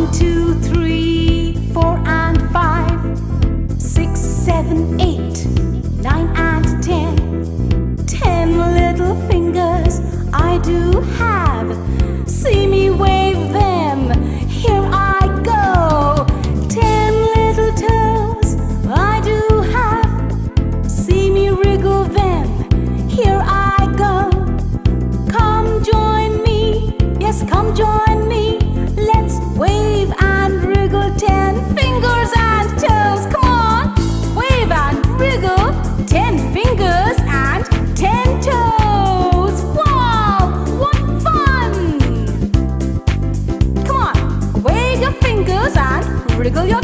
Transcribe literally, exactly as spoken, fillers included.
One, two, three, four and five, six, seven, eight, nine and ten. Ten little fingers I do have. See me wave them, here I go. Ten little toes I do have. See me wriggle them, here I go. Come join me, yes, come join me. Let's wave and wriggle ten fingers and toes. Come on, wave and wriggle ten fingers and ten toes. Wow, what fun! Come on, wave your fingers and wriggle your